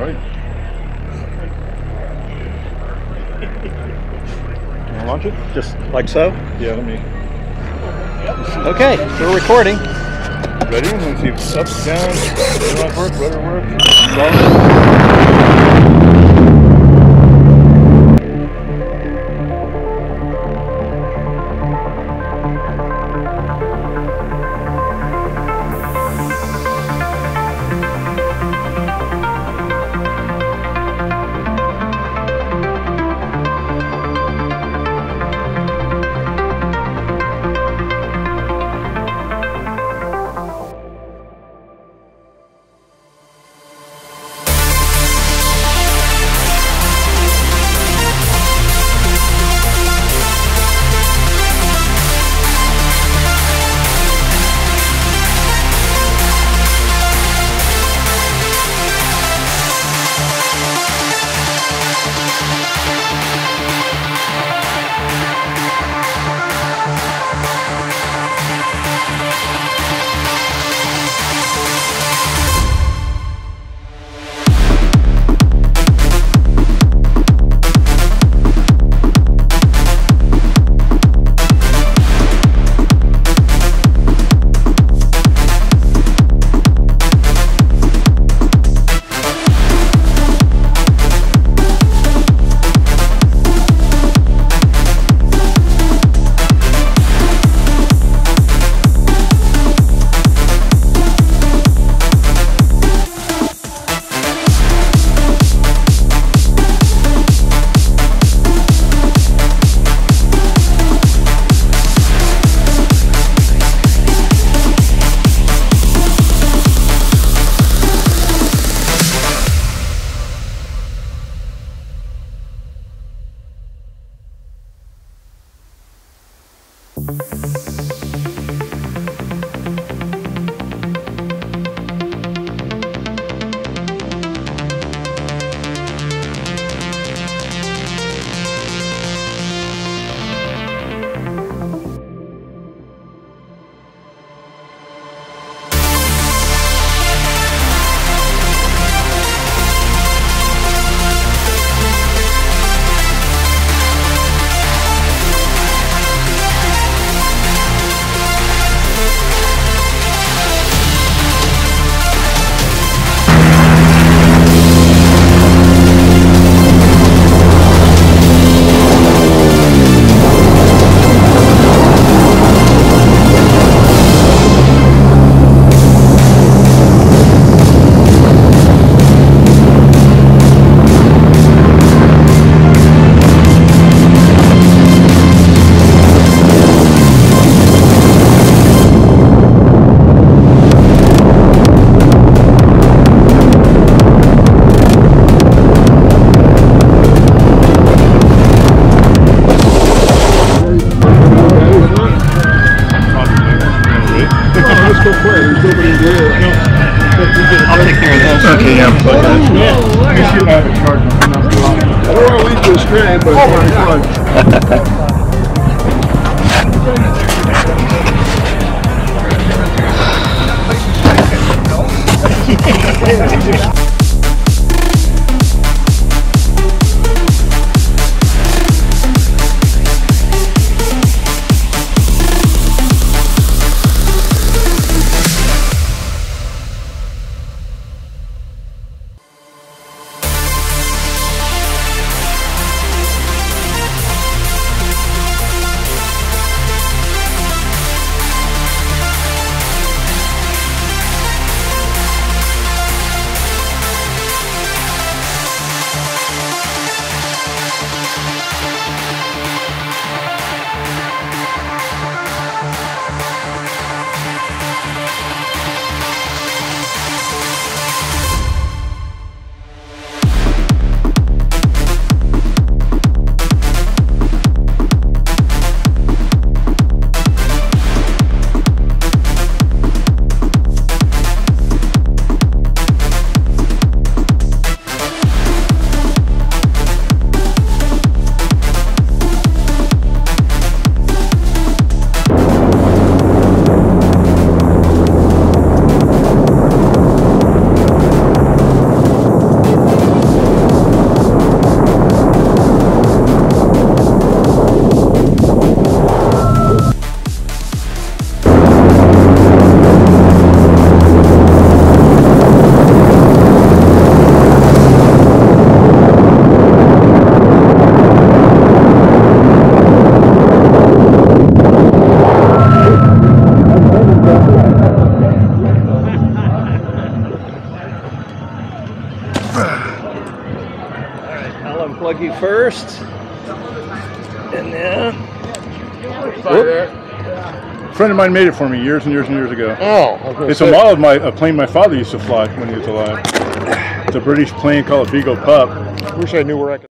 Right. Wanna launch it? Just like so? Yeah, let me. Okay, we're recording. Ready? Let's see. Up, down, left work, rudder work. Start. I'll take care of this. Okay, yeah. I guess you have a charge. I don't want to leave you astray, but it's fun. first. And then... A friend of mine made it for me years and years and years ago. Oh, it's a model of a plane my father used to fly when he was alive. It's a British plane called a Beagle Pup. Wish I knew where I could.